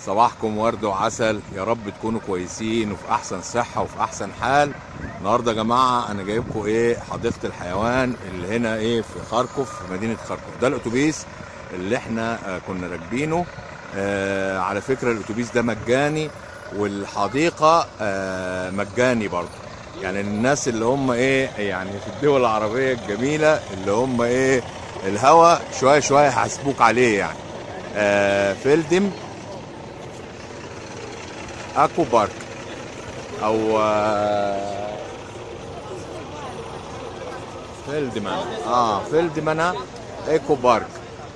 صباحكم ورد وعسل، يا رب تكونوا كويسين وفي احسن صحة وفي احسن حال. النهارده يا جماعة انا جايبكم حديقة الحيوان اللي هنا في خاركوف، في مدينة خاركوف. ده الاتوبيس اللي احنا كنا راكبينه. على فكرة الاتوبيس ده مجاني، والحديقة مجاني برضه. يعني الناس اللي هم يعني في الدول العربية الجميلة، اللي هم الهوا شوية شوية هيحاسبوك عليه يعني. فيلدم اكو بارك، او فيلدمانا ايكو بارك،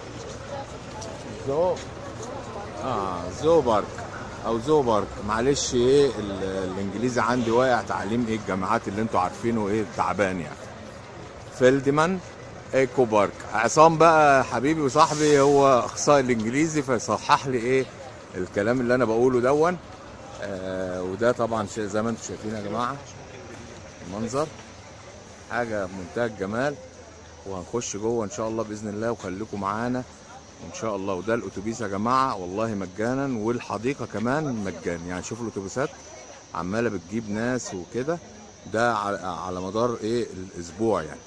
زو زو بارك او زو بارك. معلش الانجليزي عندي واقع، تعليم الجامعات اللي انتوا عارفينه تعبان يعني. فيلدمان ايكو بارك. عصام بقى حبيبي وصاحبي هو اخصائي الانجليزي، فيصحح لي الكلام اللي انا بقوله دون. وده طبعا زي ما انتم شايفين يا جماعه، المنظر حاجه بمنتهى الجمال. وهنخش جوه ان شاء الله باذن الله، وخليكم معانا ان شاء الله. وده الاتوبيس يا جماعه والله مجانا، والحديقه كمان مجانا. يعني شوفوا الاتوبيسات عماله بتجيب ناس وكده، ده على مدار الاسبوع يعني.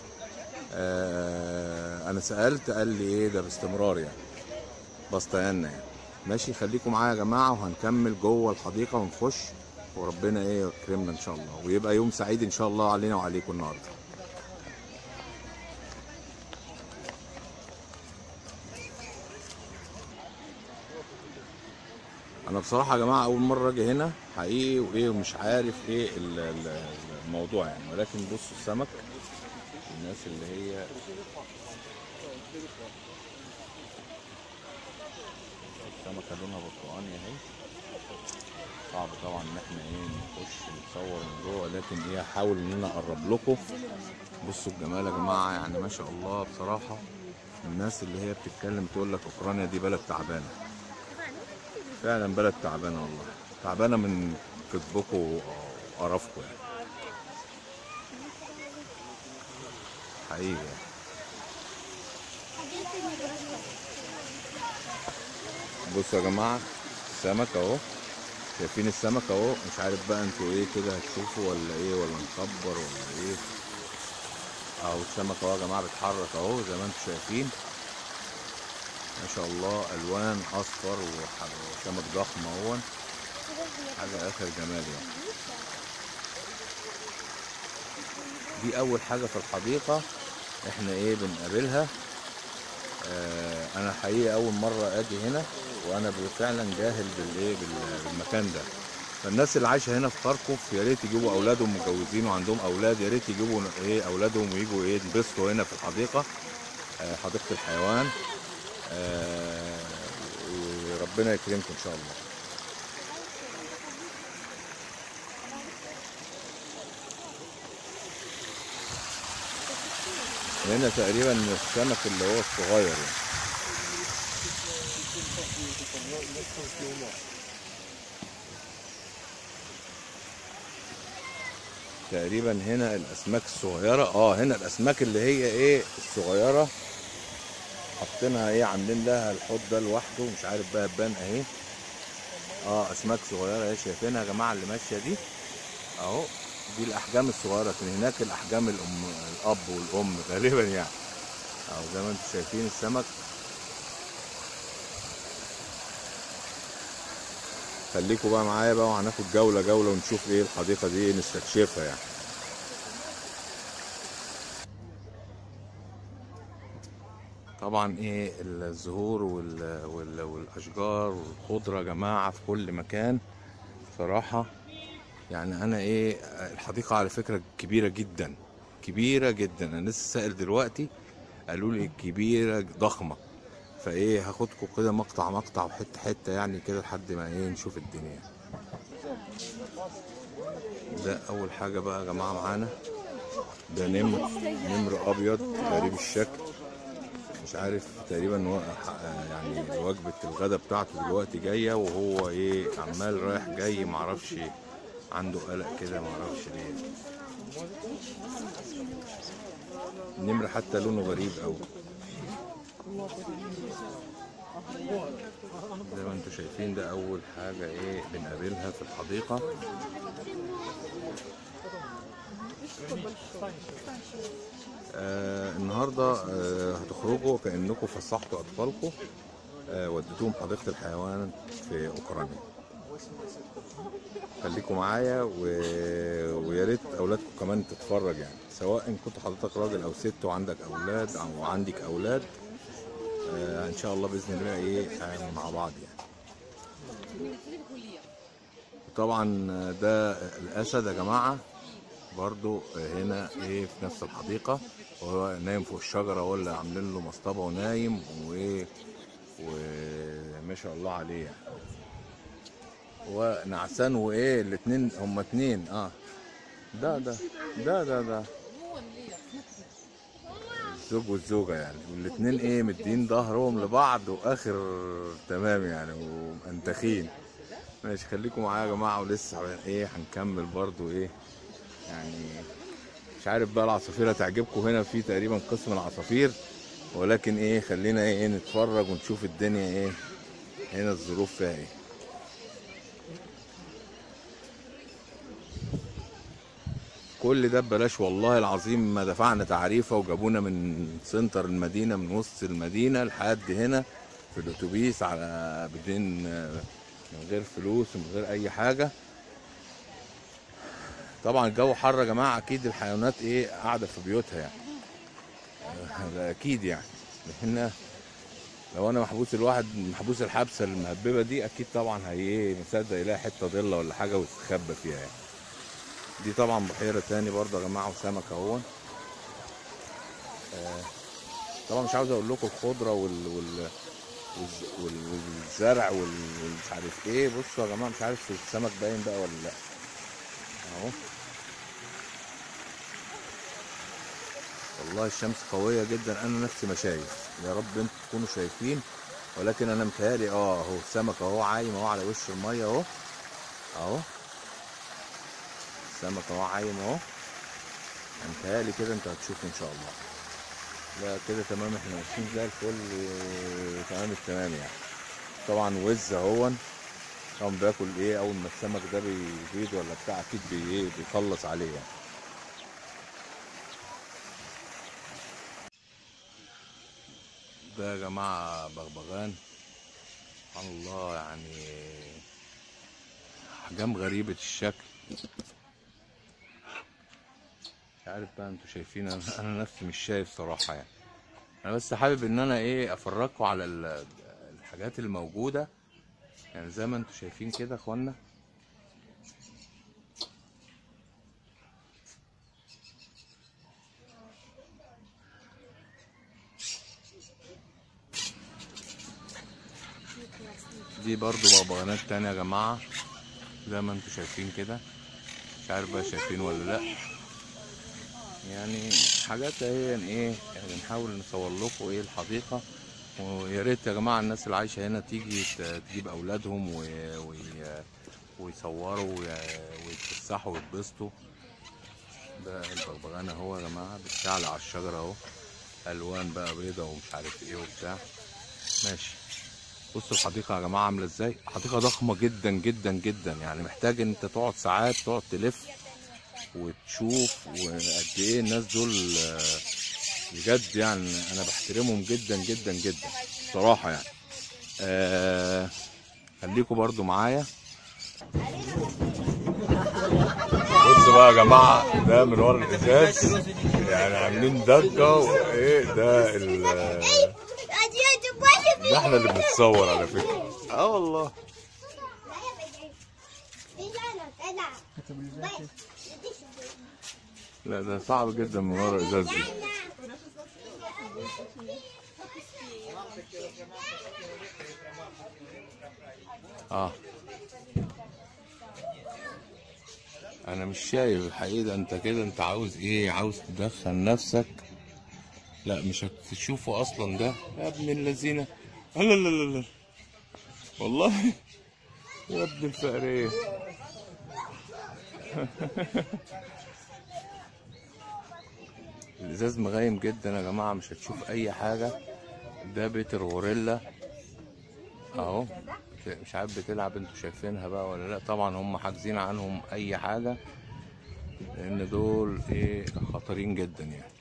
انا سالت قال لي ده باستمرار يعني، بسطيانا يعني. ماشي، خليكم معايا يا جماعه، وهنكمل جوه الحديقه ونخش، وربنا يكرمنا ان شاء الله، ويبقى يوم سعيد ان شاء الله علينا وعليكم النهارده. انا بصراحه يا جماعه اول مره اجي هنا حقيقي، ومش عارف الموضوع يعني. ولكن بصوا السمك، الناس اللي هي السمكه لونها برتقاني اهي. صعب طبعا ان احنا نخش نتصور من جوه، لكن هحاول ان انا اقرب لكم. بصوا الجمال يا جماعه، يعني ما شاء الله بصراحه. الناس اللي هي بتتكلم تقول لك اوكرانيا دي بلد تعبانه، فعلا بلد تعبانه والله، تعبانه من كذبكم وقرفكم يعني، حقيقي يعني. بصوا يا جماعه السمك اهو، شايفين السمك اهو. مش عارف بقى انتوا كده هتشوفوا ولا نكبر ولا اهو السمك اهو يا جماعه بيتحرك اهو زي ما انتوا شايفين. ما شاء الله، الوان اصفر وسمك ضخم اهو، حاجه اخر جمال يعني. دي اول حاجه في الحديقه احنا بنقابلها. انا حقيقه اول مره اجي هنا، وانا فعلا جاهل بالمكان ده. فالناس اللي عايشه هنا في خاركوف يا ريت يجيبوا اولادهم متجوزين وعندهم اولاد، يا ريت يجيبوا اولادهم ويجوا ينبسطوا هنا في الحديقه، حديقه الحيوان. وربنا يكرمكم ان شاء الله. هنا تقريبا السمك اللي هو الصغير يعني. تقريبا هنا الاسماك الصغيره، هنا الاسماك اللي هي الصغيره، حاطينها عاملين لها الحوض ده لوحده، مش عارف بقى تبان اهي. اسماك صغيره اهي، شايفينها يا جماعه اللي ماشيه دي اهو. دي الاحجام الصغيره، لكن هناك الاحجام الاب والام غالبا يعني اهو زي ما انتم شايفين السمك. خليكم بقى معايا بقى، وهناخد جوله ونشوف الحديقه دي نستكشفها يعني. طبعا الزهور والاشجار والخضره يا جماعه في كل مكان صراحه. يعني انا الحديقه على فكره كبيره جدا، كبيره جدا. انا لسه سائل دلوقتي قالوا لي كبيره ضخمه. هاخدكم كده مقطع وحته حته يعني كده لحد ما نشوف الدنيا. ده اول حاجه بقى يا جماعه معانا، ده نمر ابيض غريب الشكل، مش عارف تقريبا يعني وجبه الغداء بتاعته دلوقتي جايه، وهو عمال رايح جاي، معرفش عنده قلق كده، معرفش ليه. النمر حتى لونه غريب قوي. زي ما انتم شايفين ده اول حاجة ايه بنقابلها في الحديقة. النهاردة هتخرجوا كأنكم فسحتوا اطفالكم، وديتوهم حديقة الحيوان في اوكرانيا. خليكم معايا ويا ريت اولادكم كمان تتفرج، يعني سواء ان كنت حضرتك راجل او ست وعندك اولاد او عندك اولاد، ان شاء الله باذن الله ايه مع بعض يعني. طبعا ده الاسد يا جماعه برضو هنا ايه في نفس الحديقه، وهو نايم فوق الشجره، ولا عاملين له مصطبه ونايم وايه، وما شاء الله عليه يعني. ونعسان وايه الاتنين، هما اتنين. ده الزوج والزوجة يعني، والاتنين ايه مدين ظهرهم لبعض واخر تمام يعني، ومنتخين. ماشي خليكم معايا يا جماعة، ولسه ايه هنكمل برضو ايه يعني. مش عارف بقى العصافير هتعجبكم، هنا في تقريبا قسم العصافير، ولكن ايه خلينا ايه نتفرج ونشوف الدنيا ايه هنا الظروف فيها ايه. كل ده ببلاش والله العظيم، ما دفعنا تعريفه، وجابونا من سنتر المدينه، من وسط المدينه لحد هنا في الاتوبيس على بدين، من غير فلوس ومن غير اي حاجه. طبعا الجو حر يا جماعه، اكيد الحيوانات ايه قاعده في بيوتها يعني، ده اكيد يعني. هنا لو انا محبوس، الواحد محبوس الحبسه المهببه دي، اكيد طبعا هي ايه مصدق يلاقي حته ضله ولا حاجه ويستخبى فيها يعني. دي طبعا بحيره تاني برضه يا جماعه، وسمك اهو. طبعا مش عاوز اقول لكم الخضره والزرع والمش عارف ايه. بصوا يا جماعه، مش عارف السمك باين بقى ولا لا، اهو. والله الشمس قويه جدا، انا نفسي ما شايف، يا رب انتوا تكونوا شايفين، ولكن انا متهيألي اهو السمك اهو عايم اهو على وش الميه اهو، اهو السمك اهو عايم اهو. متهيألي كده انتوا هتشوفوا ان شاء الله. لا كده تمام، احنا ماشيين زي الفل، تمام التمام يعني. طبعا وز اهون، طبعا بياكل ايه اول ما السمك ده بيبيض ولا بتاع، اكيد ايه بيخلص عليه يعني. ده يا جماعه بغبغان، سبحان الله يعني، احجام غريبه الشكل. مش عارف بقى انتوا شايفين، انا نفسي مش شايف صراحه يعني. انا بس حابب ان انا ايه افرجكم على الحاجات الموجوده يعني، زي ما انتوا شايفين كده يا اخوانا. دي برضو بغبغانات تانية يا جماعة، زي ما انتوا شايفين كده. مش عارف بقى شايفين ولا لا يعني. حاجات اهي يعني ايه يعني، بنحاول نصور لكم ايه الحديقة. ويا ريت يا جماعة الناس اللي عايشة هنا تيجي تجيب اولادهم ويصوروا ويتفسحوا ويتبسطوا. ده البغبغان اهو يا جماعة، بيتشعلق على الشجرة اهو، الوان بقى بيضة ومش عارف ايه وبتاع. ماشي. بصوا الحديقة يا جماعة عاملة ازاي، حديقة ضخمة جدا جدا جدا يعني، محتاج ان انت تقعد ساعات، تقعد تلف وتشوف. وقد ايه الناس دول بجد يعني، انا بحترمهم جدا جدا جدا صراحة يعني. خليكم برضو معايا. بصوا بقى يا جماعة، ده من ورا الازاز يعني عاملين ضجة وايه ده احنا اللي بنتصور على فكرة. والله لا ده صعب جدا من ورا الازاز دي. انا مش شايف الحقيقة، انت كده انت عاوز ايه، عاوز تدخل نفسك، لا مش هتشوفه اصلا ده يا ابن اللذينه. لا لا لا لا والله يا ابن الفقريه. الازاز مغايم جدا يا جماعه، مش هتشوف اي حاجه. ده بيت الغوريلا، اهو. مش عارف بتلعب، انتوا شايفينها بقى ولا لا؟ طبعا هم حاجزين عنهم اي حاجه، لان دول ايه خطرين جدا يعني.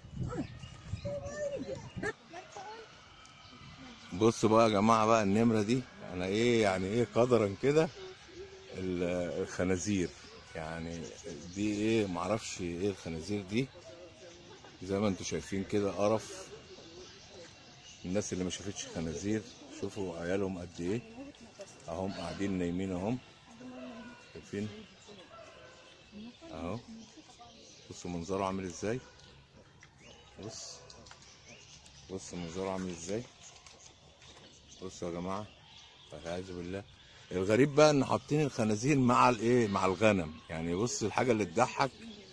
بصوا بقى يا جماعه بقى النمره دي، انا ايه يعني ايه قدرا كده الخنازير يعني. دي ايه معرفش ايه الخنازير دي، زي ما انتوا شايفين كده قرف. الناس اللي ما شافتش خنازير شوفوا عيالهم قد ايه، اهم قاعدين نايمين اهم، شايفين اهو. بصوا منظره عامل ازاي، بص منظره عامل ازاي. بصوا يا جماعه، والعياذ بالله. الغريب بقى ان حاطين الخنازير مع الايه مع الغنم يعني. بص الحاجه اللي تضحك،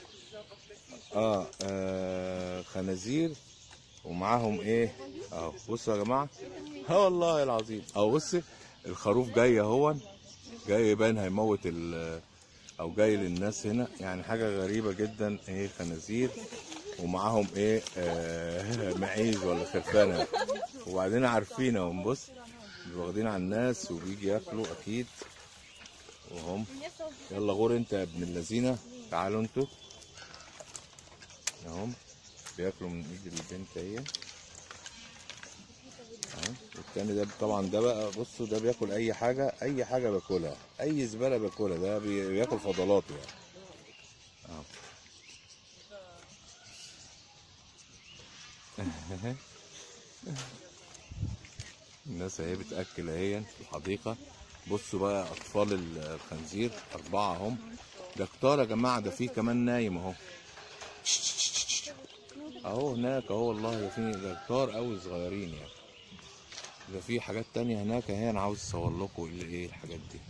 خنازير ومعاهم ايه اهو. بصوا يا جماعه، اه والله العظيم اهو. بص الخروف جاي اهو، جاي يبان هيموت او جاي للناس هنا يعني. حاجه غريبه جدا ايه، خنازير ومعاهم ايه معيز ولا خرفانه. وبعدين عارفينهم، بص واخدين على الناس وبيجي ياكلوا اكيد وهم. يلا غور انت يا ابن اللذينه، تعالوا انتوا اهم بياكلوا من ايد البنت اهي اهو. والتاني ده طبعا ده بقى بصوا ده بياكل اي حاجه، اي حاجه بياكلها، اي زباله بياكلها. ده بياكل فضلاته يعني اهو. الناس اهي بتاكل اهي في الحديقه. بصوا بقى اطفال الخنزير 4 اهم. ده كتار يا جماعه، ده في كمان نايم اهو اهو هناك اهو. والله ده كتار قوي صغيرين يعني. ده في حاجات تانية هناك اهي، انا عاوز اصور لكم ايه الحاجات دي.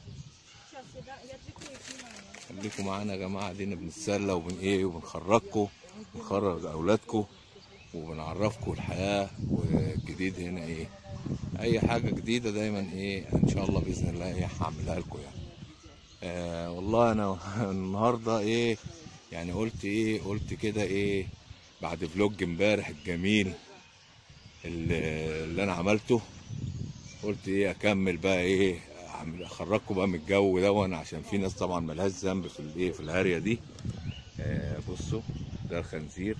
خليكم معانا يا جماعه، دينا بنتسلى وبنخرجكم، بنخرج اولادكم وبنعرفكم الحياه والجديد هنا ايه. اي حاجه جديده دايما ايه ان شاء الله باذن الله ايه هعملها لكم يعني. والله انا النهارده ايه يعني قلت كده ايه بعد فلوج امبارح الجميل اللي انا عملته. قلت ايه اكمل بقى ايه اخرجكم بقى من الجو ده، عشان في ناس طبعا ملهاش ذنب في الايه في الهاريه دي. بصوا ده الخنزير،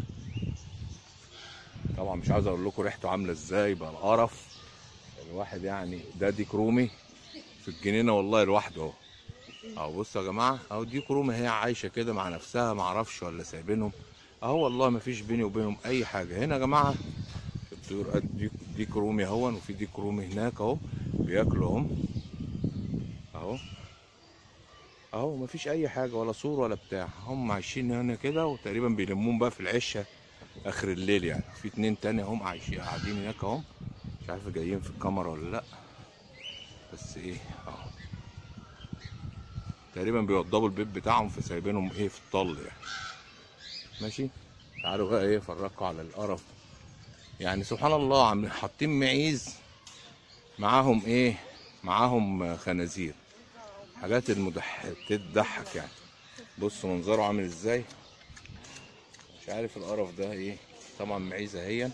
طبعا مش عاوز اقول لكم ريحته عامله ازاي بقى القرف الواحد يعني. ده ديك رومي في الجنينه والله لوحده اهو اهو. بصوا يا جماعه اهو ديك رومي، هي عايشه كده مع نفسها، معرفش ولا سايبينهم اهو. والله ما فيش بيني وبينهم اي حاجه هنا يا جماعه. الطيور ديك رومي اهو، وفي ديك رومي هناك اهو بياكلوا اهم اهو اهو. مفيش اي حاجه ولا سور ولا بتاع، هم عايشين هنا كده. وتقريبا بيلمون بقى في العشه اخر الليل يعني. في 2 تاني هم عايشين قاعدين هناك اهم، مش عارف جايين في الكاميرا ولا لا، بس ايه اهو. تقريبا بيوضبوا البيت بتاعهم فسايبينهم ايه في الطل يعني. ماشي، تعالوا بقى ايه فرجكوا على القرف يعني. سبحان الله، عاملين حاطين معيز معاهم ايه، معاهم خنازير. حاجات تضحك يعني. بصوا منظره عامل ازاي، مش عارف القرف ده ايه. طبعا معيزه اهي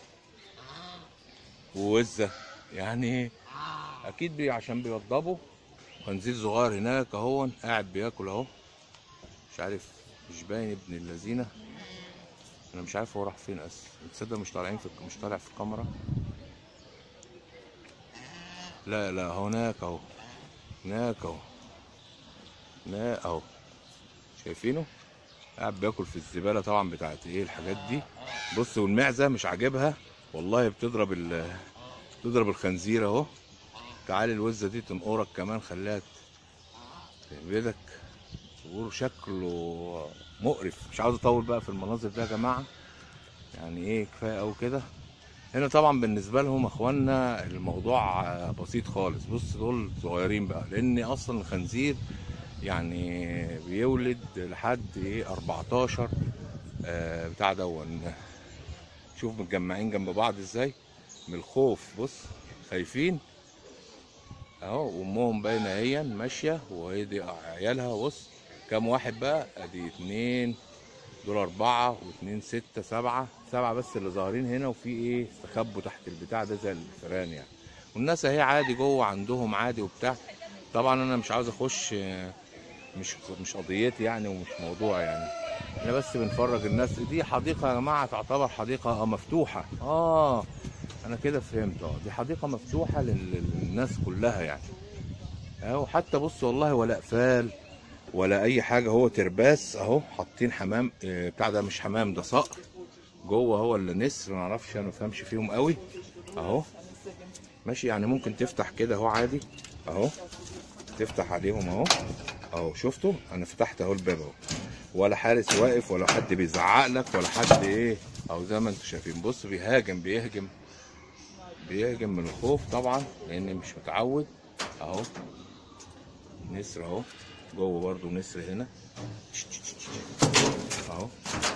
ووزه يعني، اكيد عشان بيوضبوا. خنزير صغير هناك اهو قاعد بياكل اهو. مش عارف، مش باين ابن اللذينه. انا مش عارف هو راح فين اصلا. تصدق مش مش طالع في الكاميرا. لا لا هناك اهو، هناك اهو، هناك اهو، شايفينه قاعد بياكل في الزباله طبعا بتاعت ايه الحاجات دي. بص والمعزه مش عاجبها والله، بتضرب الخنزير اهو. تعالي الوزه دي تنقرك كمان، خليها تهبدك. شكله مقرف. مش عاوز اطول بقى في المناظر ده يا جماعه يعني ايه، كفايه قوي كده. هنا طبعا بالنسبه لهم اخواننا الموضوع بسيط خالص. بص دول صغيرين بقى، لان اصلا الخنزير يعني بيولد لحد ايه 14 بتاع دون. شوف متجمعين جنب بعض ازاي من الخوف. بص خايفين اهو. وامهم باينه اهي ماشيه، وهي دي عيالها. بص كام واحد بقى، ادي 2 دول 4 و2 6 7 7 بس اللي ظاهرين هنا. وفي ايه استخبوا تحت البتاع ده زي الفئران يعني. والناس اهي عادي جوه عندهم عادي وبتاع. طبعا انا مش عاوز اخش، مش قضيتي يعني ومش موضوع يعني، احنا بس بنفرج الناس. دي حديقه يا جماعه تعتبر حديقه مفتوحه. انا كده فهمت. دي حديقه مفتوحه للناس كلها يعني. اهو حتى بص والله ولا اقفال ولا اي حاجه، هو ترباس اهو، حاطين حمام بتاع ده، مش حمام ده صقر جوه، هو اللي نسر ما اعرفش، انا ما بفهمش فيهم قوي. اهو ماشي يعني، ممكن تفتح كده اهو عادي اهو، تفتح عليهم اهو. اهو شفتوا انا فتحت اهو الباب اهو، ولا حارس واقف ولا حد بيزعق لك ولا حد ايه. اهو زي ما انتم شايفين، بص بيهاجم من الخوف طبعا لان مش متعود. اهو نسر اهو جوه، برضو نسر هنا اهو.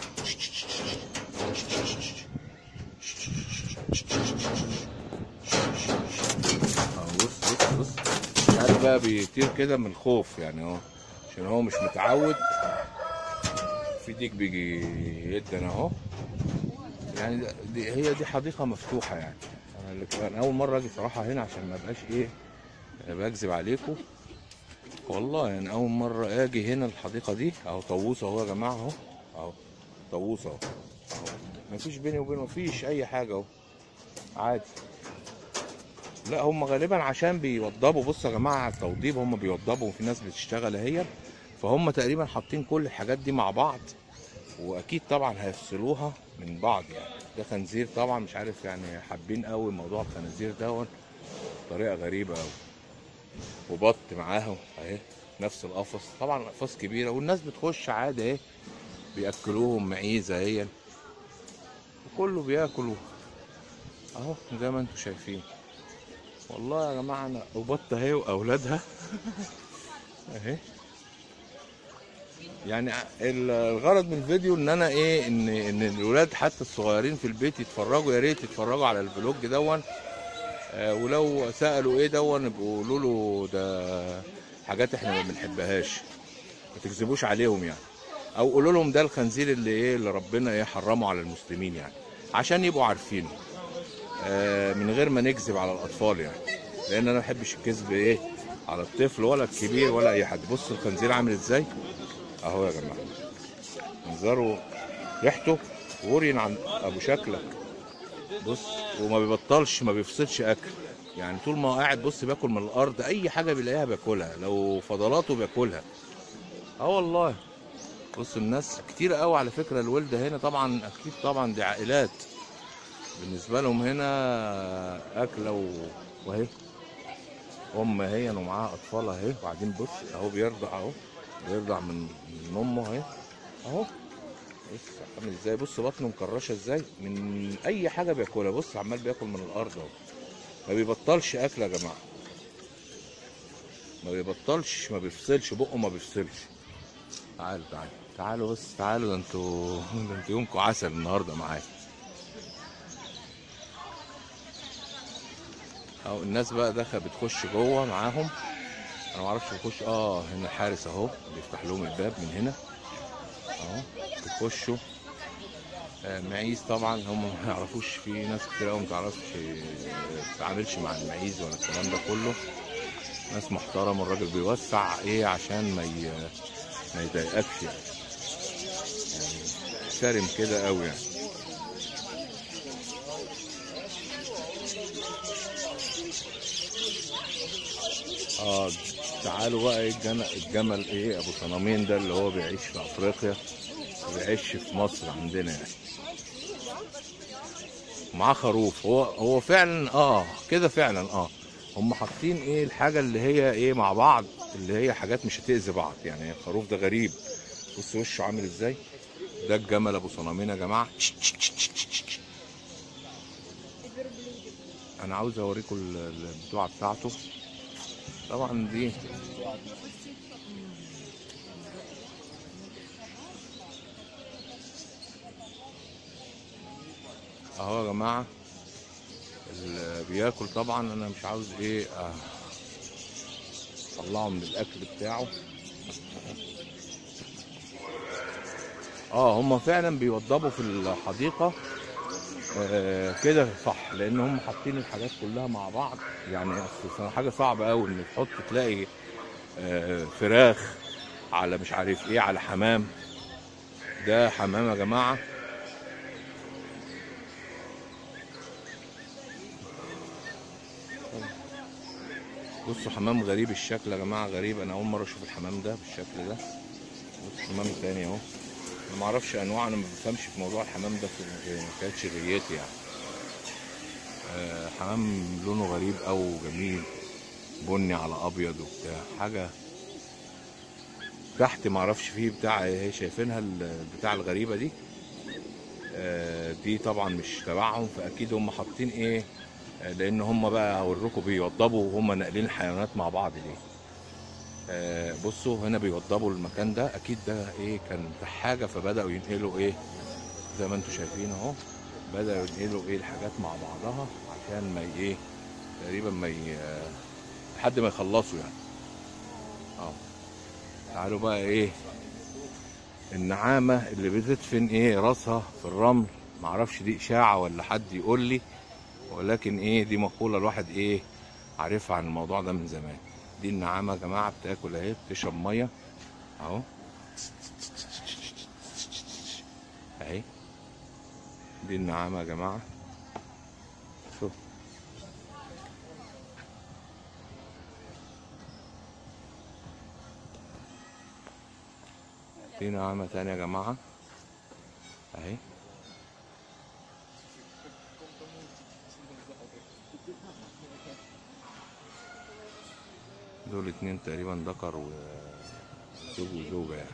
بص قاعد بقى بيطير كده من الخوف يعني اهو، عشان هو مش متعود. في ديك بيجي يدن اهو يعني. هي دي حديقه مفتوحه يعني. انا اول مره اجي صراحه هنا، عشان ما ابقاش ايه بكذب عليكم والله يعني. اول مره اجي هنا الحديقه دي اهو. طاووس اهو يا جماعه اهو، اهو طاووس اهو، مفيش بيني وبينه مفيش اي حاجه اهو عادي. لا هم غالبا عشان بيوضبوا، بصوا يا جماعه على التوضيب، هم بيوضبوا وفي ناس بتشتغل اهي، فهم تقريبا حاطين كل الحاجات دي مع بعض، واكيد طبعا هيفصلوها من بعض يعني. ده خنزير طبعا مش عارف يعني، حابين قوي موضوع الخنازير ده بطريقه غريبه قوي. وبط معاهم اهي نفس القفص، طبعا اقفاص كبيره والناس بتخش عادي اهي، بياكلوهم معيزه اهي، وكله بياكلوا اهو زي ما انتم شايفين. والله يا جماعه انا وبط اهي واولادها اهي يعني. الغرض من الفيديو ان انا ايه، ان الولاد حتى الصغيرين في البيت يتفرجوا، يا ريت يتفرجوا على الفلوج دون. ولو سالوا ايه دون يبقوا يقولوا له ده حاجات احنا ما بنحبهاش، ما تكذبوش عليهم يعني، او قولوا لهم ده الخنزير اللي ايه اللي ربنا ايه حرمه على المسلمين يعني، عشان يبقوا عارفينه من غير ما نكذب على الاطفال يعني. لان انا ما بحبش الكذب ايه على الطفل ولا الكبير ولا اي حد. بص الخنزير عامل ازاي اهو يا جماعه، منظره ريحته غوري عن ابو شكلك. بص وما بيبطلش ما بيفصلش اكل يعني، طول ما هو قاعد بص بياكل من الارض، اي حاجه بيلاقيها بياكلها، لو فضلاته بياكلها. والله بص الناس كتير قوي على فكره الولده هنا طبعا، اكيد طبعا دي عائلات بالنسبه لهم هنا اكله وهي ام اهي ومعاها اطفال اهي، وبعدين بص اهو بيرضع اهو، بيرضع من امه اهي اهو. بص عامل ازاي، بص بطنه مكرشه ازاي من اي حاجه بياكلها، بص عمال بياكل من الارض اهو، ما بيبطلش اكل يا جماعه، ما بيبطلش، ما بيفصلش بقه ما بيفصلش. تعالوا بس تعالوا، ده انتوا يومكم عسل النهارده معايا اهو. الناس بقى داخله بتخش جوه معاهم، انا ما اعرفش بخش. هنا الحارس اهو بيفتح لهم الباب من هنا اهو، بيخشوا. معيز طبعا هم ما يعرفوش، في ناس كتير قوي ما تعرفش تتعاملش مع المعيز ولا الكلام ده كله. ناس محترمه، الراجل بيوسع ايه عشان ما يضايقكش يعني، محترم كده قوي يعني. تعالوا بقى ايه الجمل ايه ابو صنمين ده اللي هو بيعيش في افريقيا، بيعيش في مصر عندنا يعني. معاه خروف، هو فعلا كده فعلا. هم حاطين ايه الحاجه اللي هي ايه مع بعض، اللي هي حاجات مش هتأذي بعض يعني. الخروف ده غريب، بص وشه عامل ازاي. ده الجمل ابو صنمين يا جماعه. انا عاوز اوريكم البتوعه بتاعته طبعا دي اهو يا جماعه. اللي بياكل طبعا انا مش عاوز ايه اطلعه من الاكل بتاعه. هم فعلا بيوضبوا في الحديقه كده صح، لان هم حاطين الحاجات كلها مع بعض. يعني اصل حاجه صعبه قوي ان تحط تلاقي فراخ على مش عارف ايه على حمام. ده حمام يا جماعه. بصوا حمام غريب الشكل يا جماعه، غريب، انا اول مره اشوف الحمام ده بالشكل ده. بص حمام تاني اهو. انا ما اعرفش انواع، انا ما بفهمش في موضوع الحمام ده، ما كانتش غيتي يعني. حمام لونه غريب او جميل، بني على ابيض وبتاع حاجه. تحت ما اعرفش فيه بتاع ايه، شايفينها البتاع الغريبه دي. دي طبعا مش تبعهم، فاكيد هم حاطين ايه. لان هم بقى هوريكم بيوضبوا وهم ناقلين الحيوانات مع بعض ليه. بصوا هنا بيوضبوا المكان ده، اكيد ده ايه كان حاجه، فبداوا ينقلوا ايه زي ما انتم شايفين اهو. بداوا ينقلوا ايه الحاجات مع بعضها عشان ما ايه تقريبا ما لحد ما يخلصوا يعني. اه تعالوا بقى ايه النعامه اللي بتدفن ايه راسها في الرمل. معرفش دي اشاعه ولا حد يقول لي، ولكن ايه دي مقوله الواحد ايه عارفها عن الموضوع ده من زمان. دي النعامه يا جماعه بتاكل اهي، بتشرب ميه اهو اهي. دي النعامه يا جماعه. شوف دي نعامه تانية يا جماعه اهي. دول اتنين تقريبا ذكر وزوج وزوجة يعني.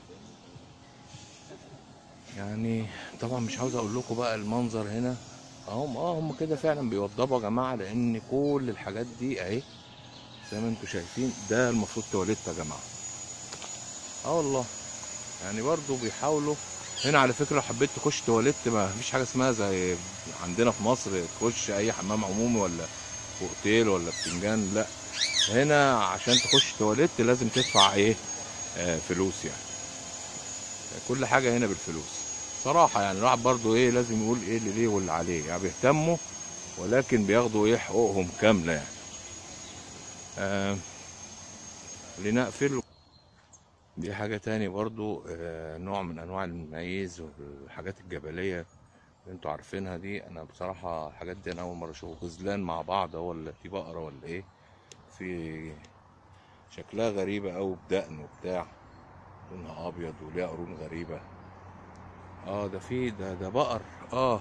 يعني طبعا مش عاوز اقول لكم بقى المنظر هنا. هم كده فعلا بيوضبوا يا جماعة، لان كل الحاجات دي اهي زي ما انتم شايفين. ده المفروض تواليت يا جماعة. والله يعني برضو بيحاولوا. هنا على فكرة لو حبيت تخش تواليت ما فيش حاجة اسمها زي عندنا في مصر تخش اي حمام عمومي ولا في اوتيل ولا بتنجان، لا. هنا عشان تخش تواليت لازم تدفع ايه فلوس يعني. كل حاجه هنا بالفلوس صراحه. يعني الواحد برضو ايه لازم يقول ايه اللي ليه واللي عليه، يعني بيهتموا ولكن بياخدوا ايه حقوقهم كامله يعني. آه لنقفل. دي حاجه تاني برضو نوع من انواع المعيز والحاجات الجبليه اللي انتوا عارفينها دي. انا بصراحه الحاجات دي انا اول مره اشوف غزلان مع بعض، ولا في بقره ولا ايه. في شكلها غريبه قوي بدقن وبتاع، لونها ابيض وليها قرون غريبه. ده في ده بقر. اه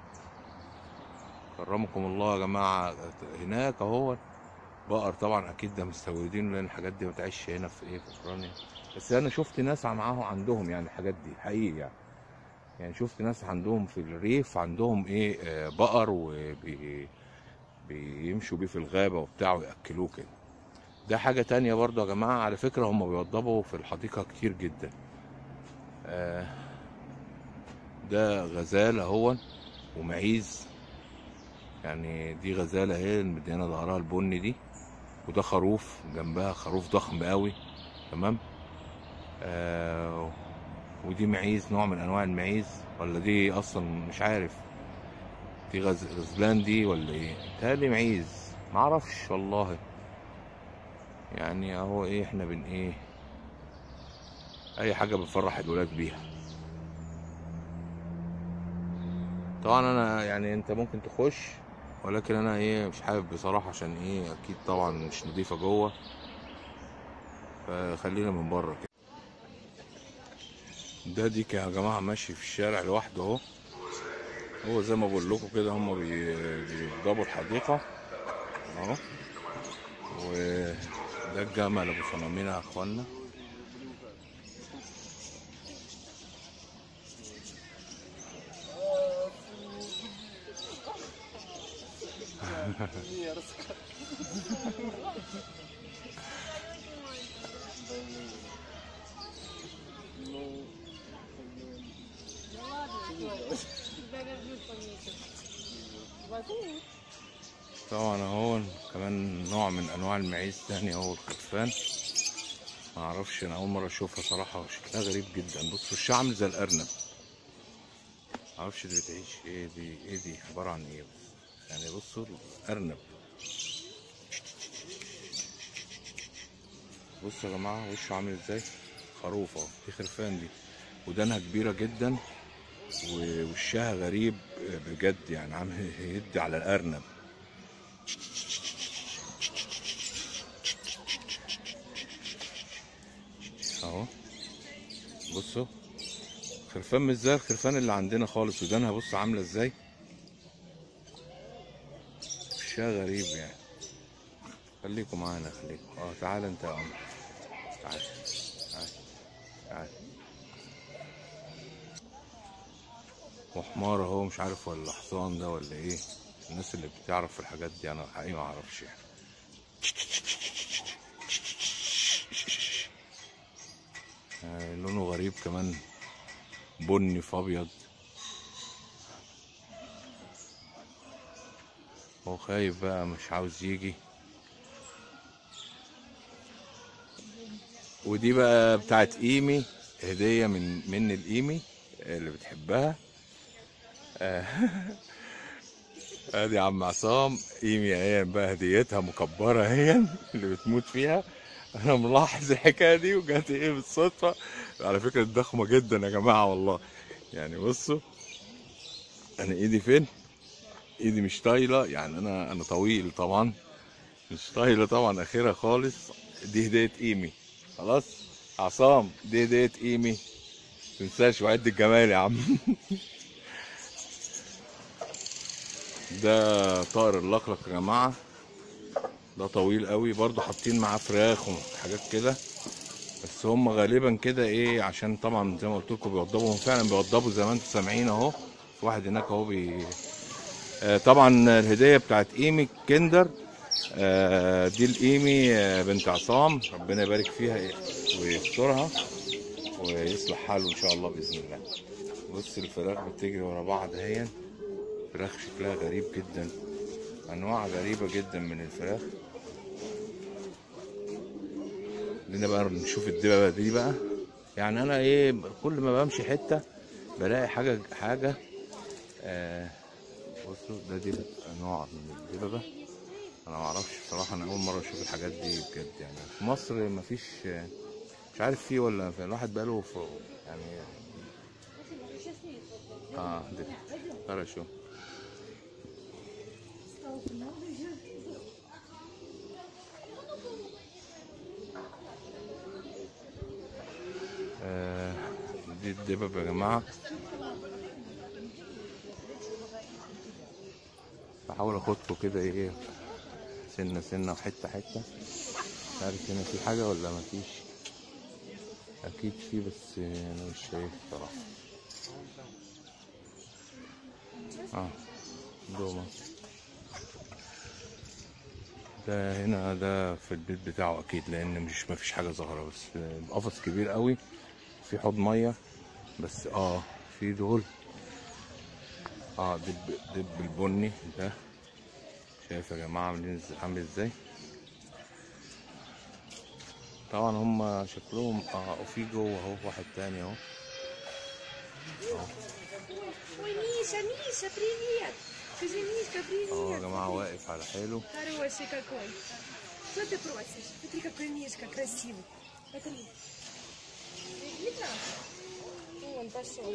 كرمكم الله يا جماعه. هناك اهو بقر طبعا اكيد ده مستوردين، لان الحاجات دي ما تعيش هنا في ايه في اوكرانيا. بس انا شفت ناس معاهم عندهم يعني الحاجات دي حقيقي يعني. يعني شفت ناس عندهم في الريف عندهم ايه بقر بيمشوا بيه في الغابه وبتاع وياكلوه كده. ده حاجه تانية برضه يا جماعه. على فكره هم بيوضبوا في الحديقه كتير جدا. ده غزال اهو ومعيز. يعني دي غزاله اهي المديانه ظهرها البني دي، وده خروف جنبها، خروف ضخم قوي. تمام. ودي معيز، نوع من انواع المعيز، ولا دي اصلا مش عارف دي غزلان دي ولا ايه. تالي معيز معرفش والله. يعني اهو ايه احنا بن ايه اي حاجه بنفرح الولاد بيها. طبعا انا يعني انت ممكن تخش، ولكن انا ايه مش حابب بصراحه، عشان ايه اكيد طبعا مش نضيفه جوه، فخلينا من بره كده. ده ديك يا جماعه ماشي في الشارع لوحده اهو. هو زي ما بقول لكم كده هم بيوضبوا الحديقه اهو. وده الجمل ابو صنامين يا اخوانا. طبعا اهو كمان نوع من انواع المعيز تاني اهو الخرفان. ما اعرفش انا اول مره اشوفها صراحه، شكلها غريب جدا. بصوا الشعر عامل زي الارنب. معرفش دي بتعيش ايه، دي ايه، دي عبارة عن ايه بس. يعني بصوا الارنب، بصوا يا جماعة وشه عامل ازاي، خروف اهو، دي خرفان دي، ودانها كبيرة جدا ووشها غريب بجد، يعني عامل يدي على الارنب اهو. بصوا خرفان مش زي الخرفان اللي عندنا خالص، ودانها بص عاملة ازاي، وشها غريب يعني. خليكم معانا، خليكم تعالى انت يا عمر، تعالى تعالى تعالى. وحمار اهو، مش عارف ولا حصان ده ولا ايه، الناس اللي بتعرف في الحاجات دي، انا حقيقي ما اعرفش يعني. لونه غريب كمان، بني في ابيض. هو خايف بقى مش عاوز يجي. ودي بقى بتاعت ايمي، هدية من الايمي اللي بتحبها. ادي يا عم عصام، ايمي اهي بقى هديتها مكبرة اهي اللي بتموت فيها. انا ملاحظ الحكاية دي وجات ايه بالصدفة. على فكرة ضخمة جدا يا جماعة والله، يعني بصوا انا ايدي فين، ايدي مش طايلة، يعني انا طويل طبعا، مش طايلة طبعا اخرها خالص. دي هدية ايمي، خلاص عصام، دي هدية ايمي، متنساش وعد الجمال يا عم. ده طائر اللقلق يا جماعة، ده طويل قوي برضو، حاطين معاه فراخ وحاجات كده، بس هم غالبا كده ايه، عشان طبعا زي ما قلت لكم بيوضبوا، هم فعلا بيوضبوا زي ما انتم سامعين اهو. في واحد هناك اهو طبعا الهدية بتاعت ايمي كندر. دي الايمي بنت عصام، ربنا يبارك فيها ويسترها ويصلح حاله ان شاء الله باذن الله. بص الفراخ بتجري ورا بعض اهي، فراخ شكلها غريب جدا، انواع غريبه جدا من الفراخ. لنا بقى نشوف الدببه دي بقى، يعني انا ايه كل ما بمشي حته بلاقي حاجه. آه بصوا ده دي نوع من الدببه، انا ما اعرفش بصراحه، انا اول مره اشوف الحاجات دي بجد، يعني في مصر ما فيش، مش عارف فيه ولا في الواحد بقاله في يعني. دي فرشوا. آه دي الدببه يا جماعه، بحاول اخدكم كده ايه سنه سنه وحته حته، مش عارف هنا في حاجه ولا ما فيش، اكيد في بس انا مش شايف بصراحه. دوما ده هنا، ده في البيت بتاعه اكيد، لان مش مفيش حاجه ظاهره، بس قفص كبير قوي في حوض ميه، بس في دول دب البني ده، شايف يا جماعه عامل ازاي. طبعا هم شكلهم وفي جوه اهو واحد تاني اهو. Ой, Миша, Миша, привет! Скажи, Мишка, يا привет! جماعه واقف على حاله. Хороший какой! Что ты просишь? Смотри, какой Мишка красивый. Смотри. Видно? Он пошел.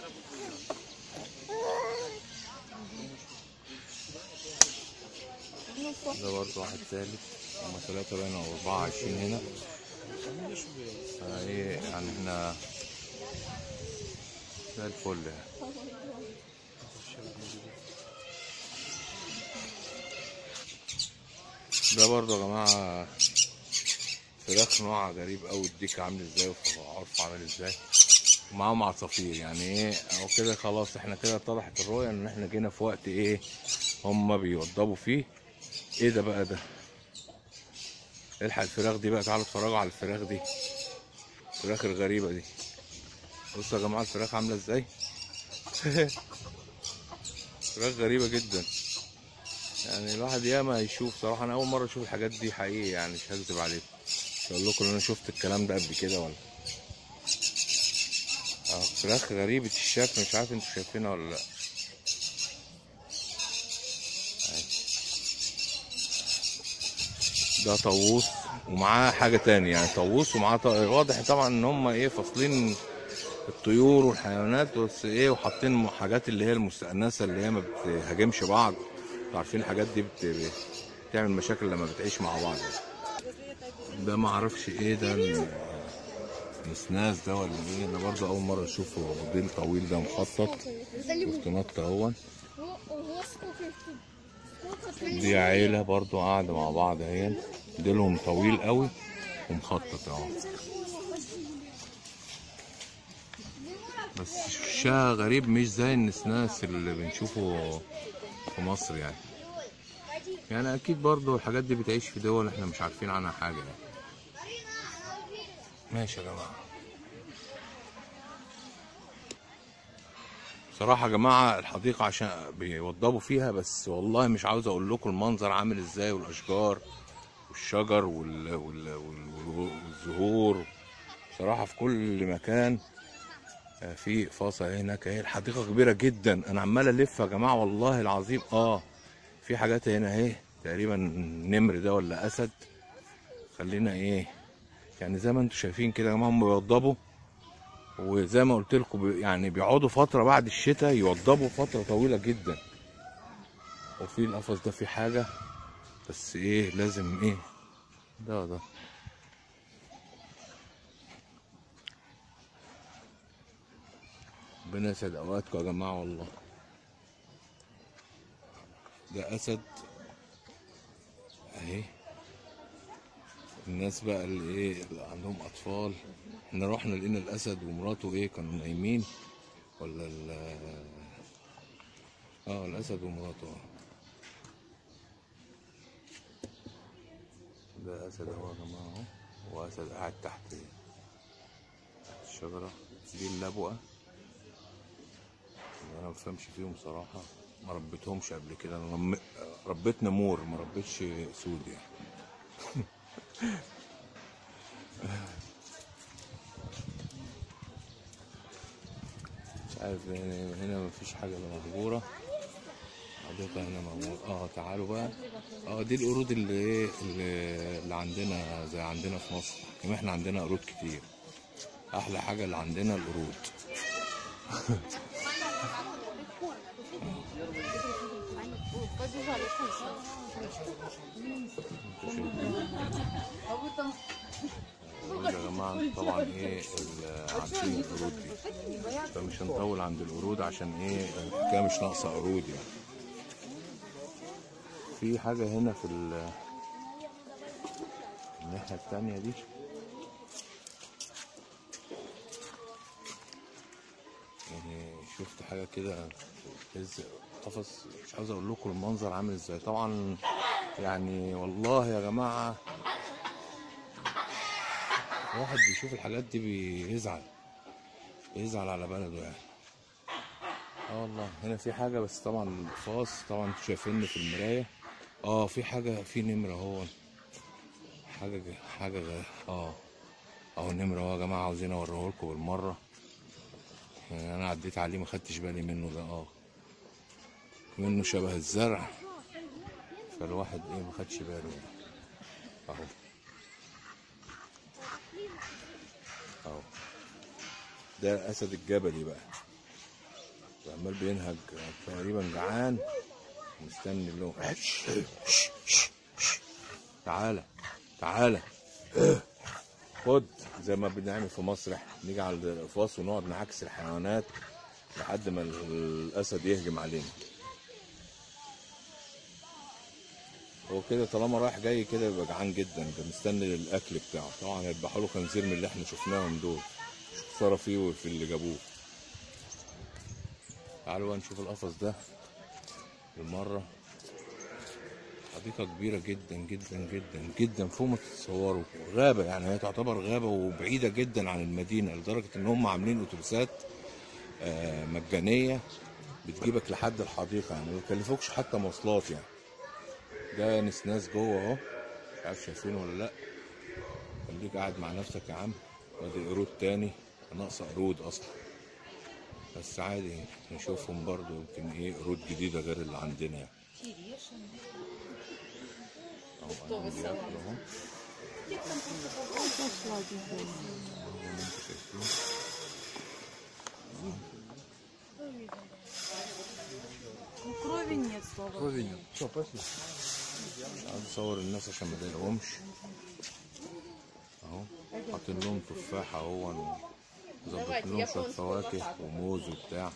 ده برضه واحد تالت، هما تلاتة باين أو أربعة عايشين هنا. ايه يعني احنا زي الفل يعني. ده برضه يا جماعة فراخ نوع غريب أوي، الديك عامل ازاي وعرف عامل ازاي، ومعاهم عصافير، يعني ايه او كده خلاص، احنا كده اتضحت الرؤية ان احنا جينا في وقت ايه هما بيوضبوا فيه. ايه ده بقى ده، الحق الفراخ دي بقى، تعالوا اتفرجوا على الفراخ دي، الفراخ الغريبة دي. بصوا يا جماعة الفراخ عاملة ازاي. فراخ غريبة جدا، يعني الواحد ياما يشوف صراحة، انا اول مرة اشوف الحاجات دي حقيقي، يعني مش هكذب عليكم، مش هقول لكم ان انا شفت الكلام ده قبل كده ولا. فراخ غريبة الشكل، مش عارف انتوا شايفينها ولا لا. ده طاووس ومعاه حاجة تانية، يعني طاووس ومعاه واضح طبعا ان هم ايه فاصلين الطيور والحيوانات، بس ايه وحاطين حاجات اللي هي المستأنسة اللي هي ما بتهاجمش بعض. انتوا عارفين الحاجات دي بتعمل مشاكل لما بتعيش مع بعض. ده ما اعرفش ايه ده، نسناس ده ولا ايه؟ انا برضو اول مرة اشوفه، موديل طويل ده مخطط. شفت نط اهون. دي عيلة برضو قاعدة مع بعض اهي، ديلهم طويل قوي ومخطط اهو، بس وشها غريب مش زي النسناس اللي بنشوفه في مصر يعني اكيد برضو الحاجات دي بتعيش في دول احنا مش عارفين عنها حاجة يعني. ماشي يا جماعة. بصراحة يا جماعة الحديقة عشان بيوضبوا فيها، بس والله مش عاوز اقول لكم المنظر عامل ازاي، والاشجار والشجر والزهور بصراحة في كل مكان. في فاصة هناك اهي، الحديقة كبيرة جدا. انا عمال الف يا جماعة والله العظيم. في حاجات هنا اهي تقريبا نمر ده ولا اسد. خلينا ايه يعني زي ما انتم شايفين كده يا جماعة، هم بيوضبوا، وزي ما قلت لكم يعني بيقعدوا فترة بعد الشتاء يوضبوا فترة طويلة جدا. وفي القفص ده في حاجة، بس ايه لازم ايه ده ربنا يسعد اوقاتكم يا جماعة والله. ده اسد اهي. الناس بقى اللي ايه اللي عندهم اطفال، احنا رحنا لقينا الاسد ومراته ايه كانوا نايمين، ولا الاسد ومراته. ده اسد اهو يا جماعه اهو، واسد قاعد تحت الشجره. دي اللبؤه اللي انا مفهمش فيهم صراحه، ما ربيتهمش قبل كده. انا ربيت نمور، ما ربيتش سود يعني. مش عارف يعني هنا مفيش حاجه مهجوره. حديقة هنا موجود. تعالوا بقى. دي القرود اللي ايه اللي عندنا زي عندنا في مصر، كمان احنا عندنا قرود كتير. احلى حاجة اللي عندنا القرود. يا جماعة طبعا ايه عارفين القرود دي، فمش هنطول عند القرود عشان ايه الحكاية مش ناقصة قرود يعني. في حاجة هنا في الناحية التانية دي، يعني شفت حاجة كده قفص. مش عاوز اقول لكم المنظر عامل ازاي طبعا يعني. والله يا جماعة الواحد بيشوف الحاجات دي بيزعل على بلده يعني. والله هنا في حاجة، بس طبعا الفاص طبعا انتوا شايفيني في المراية. في حاجة، في نمرة اهو، حاجة اهو نمرة اهو يا جماعة، عاوزين اوريه لكم بالمرة. يعني انا عديت عليه ما خدتش بالي منه. ده منه شبه الزرع، فالواحد ايه ما خدش باله يعني. اهو ده الاسد الجبلي بقى، عمال بينهج تقريبا جعان مستني اللون. تعالى خد. زي ما بنعمل في مصر احنا، نيجي على القفاص ونقعد نعكس الحيوانات لحد ما الاسد يهجم علينا. هو كده طالما رايح جاي كده يبقى جعان جدا، ده مستني الاكل بتاعه. طبعا هيذبحوا له خنزير من اللي احنا شفناهم دول، خساره فيه وفي اللي جابوه. تعالوا بقى نشوف القفص ده بالمره. حديقة كبيرة جدا جدا جدا جدا فوق ما تتصوروا. غابة يعني، هي تعتبر غابة وبعيدة جدا عن المدينة، لدرجة ان هم عاملين اتوبيسات مجانية بتجيبك لحد الحديقة، يعني ما بيكلفوكش حتى مواصلات يعني. ده نسناس جوه اهو، مش عارف شايفينه ولا لا. خليك قاعد مع نفسك يا عم. وادي قرود تاني، ناقصة قرود اصلا. بس عادي نشوفهم برضو، يمكن ايه قرود جديدة غير اللي عندنا يعني. اهو قاعدين بياكلوا اهو. زي ما انتوا شايفين. Крови нет, слава богу. Крови нет. Все, пошли. عايز اصور الناس عشان ما يضايقهمش. اهو حاطين لهم تفاح اهو، وظبط لهم شوية فواكه وموز وبتاع.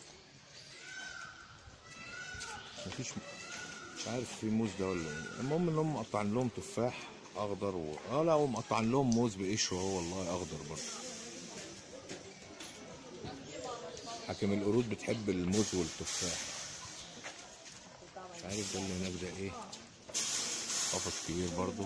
مفيش، مش عارف في موز ده ولا ايه. المهم ان هم مقطعين لهم تفاح اخضر لا، ومقطعين لهم موز بقشره اهو، والله اخضر برضه. حاكم القرود بتحب الموز والتفاح. مش عارف ده اللي هناك ده ايه. قفص كبير برضه.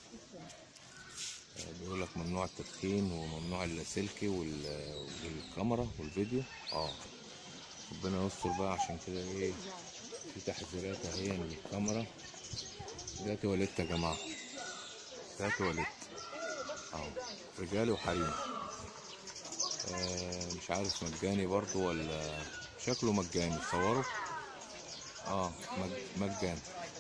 بيقول لك ممنوع التدخين وممنوع اللاسلكي والكاميرا والفيديو. ربنا يستر بقى، عشان كده ايه في تحذيرات اهي من الكاميرا. ده تواليت يا جماعه، ده تواليت اهو، رجالي وحريم. مش عارف مجاني برضو ولا شكله مجاني. تصوروا مجاني.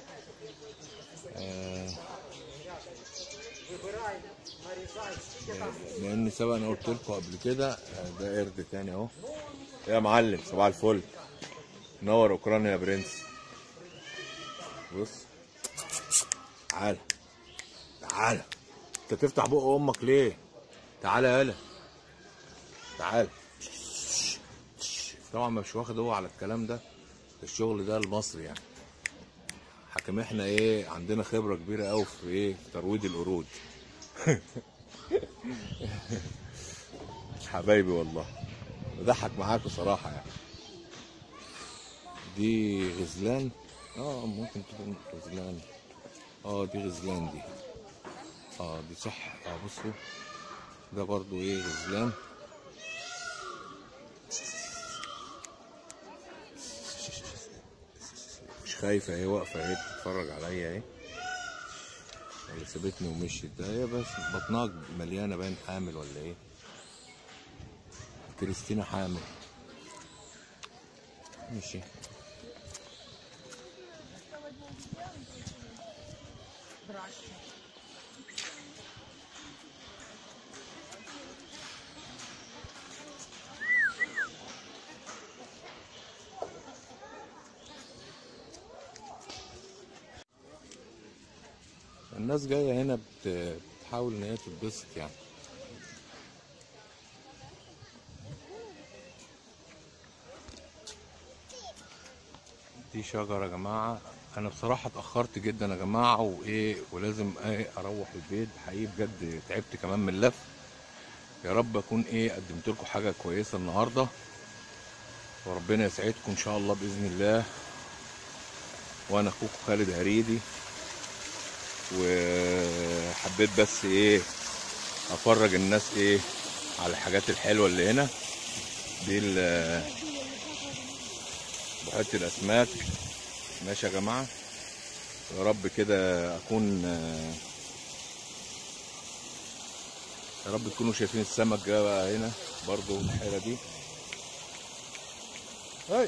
لان سبق انا قلت لكم قبل كده. ده قرد تاني اهو. يا معلم صباح الفل، نور اوكرانيا يا برنس. بص تعالى تعالى، انت تفتح بق امك ليه؟ تعالى يالا تعالى. طبعا مش واخد هو على الكلام ده، الشغل ده المصري يعني. حكم احنا ايه عندنا خبره كبيره قوي في ايه في ترويض القرود. حبايبي والله بضحك معاكم صراحه يعني. دي غزلان، ممكن تكون غزلان. دي غزلان دي. دي صح. بصوا ده برضو ايه غزلان. مش خايفه اهي، واقفه اهي بتتفرج عليا اهي، ولا سابتني ومشيت. ده هي بس بطنها مليانه، باين حامل ولا ايه. كريستينا حامل. ماشي. الناس جايه هنا بتحاول ان هي تتبسط يعني. دي شجره يا جماعه. انا بصراحه اتاخرت جدا يا جماعه ولازم اروح البيت حقيقي بجد. تعبت كمان من اللف. يا رب اكون قدمت لكم حاجه كويسه النهارده، وربنا يسعدكم ان شاء الله باذن الله. وانا اخوكم خالد هريدي، وحبيت بس افرج الناس على الحاجات الحلوه اللي هنا دي. بحيرة الاسماك. ماشي يا جماعه. يا رب كده اكون يا رب تكونوا شايفين السمك جاي بقى هنا برضو البحيره دي. هاي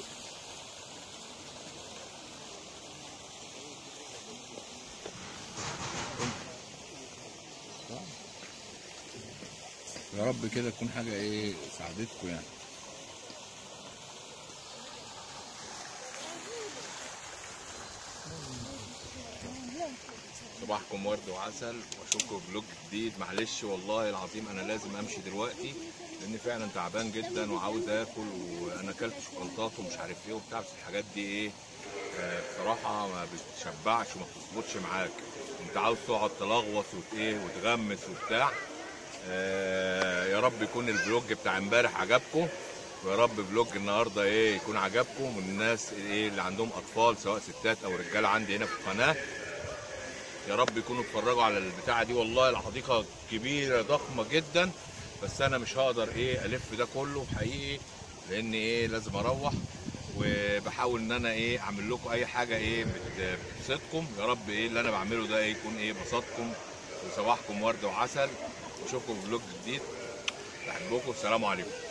يا رب كده تكون حاجه ساعدتكم يعني. صباحكم ورد وعسل، واشوفكم في فلوج جديد. معلش والله العظيم انا لازم امشي دلوقتي، لاني فعلا تعبان جدا وعاوز اكل، وانا اكلت شوكولاتات ومش عارف ايه وبتاع. بس الحاجات دي بصراحه ما بتشبعش وما بتظبطش معاك. انت عاوز تقعد تلغوص وتغمس وبتاع. يا رب يكون الفلوج بتاع امبارح عجبكم، ويا رب فلوج النهارده يكون عجبكم. والناس اللي عندهم اطفال سواء ستات او رجاله عندي هنا في القناه، يا رب يكونوا اتفرجوا على البتاعه دي. والله الحديقه كبيره ضخمه جدا، بس انا مش هقدر الف ده كله حقيقي، لان لازم اروح. وبحاول ان انا اعمل لكم اي حاجه بتبسطكم. يا رب اللي انا بعمله ده يكون بسطكم. وصباحكم ورد وعسل، واشوفكم في فلوج جديد. بحبكم، السلام عليكم.